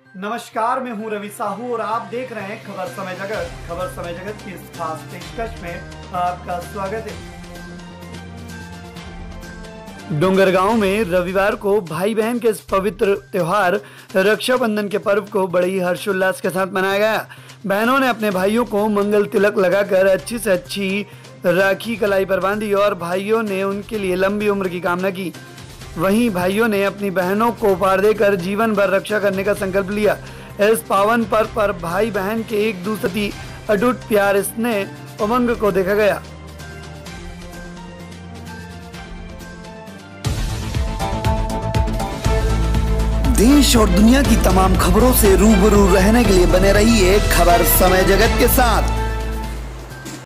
नमस्कार, मैं हूं रवि साहू और आप देख रहे हैं खबर समय जगत। खबर समय जगत की इस खास पेशकश में आपका स्वागत है। डोंगरगांव में रविवार को भाई बहन के इस पवित्र त्योहार रक्षाबंधन के पर्व को बड़े ही हर्षोल्लास के साथ मनाया गया। बहनों ने अपने भाइयों को मंगल तिलक लगाकर अच्छी से अच्छी राखी कलाई पर बांधी और भाइयों ने उनके लिए लंबी उम्र की कामना की। वहीं भाइयों ने अपनी बहनों को उपहार देकर जीवन भर रक्षा करने का संकल्प लिया। इस पावन पर्व पर भाई बहन के एक दूसरे की अटूट प्यार, स्नेह, उमंग को देखा गया। देश और दुनिया की तमाम खबरों से रूबरू रहने के लिए बने रहिए खबर समय जगत के साथ।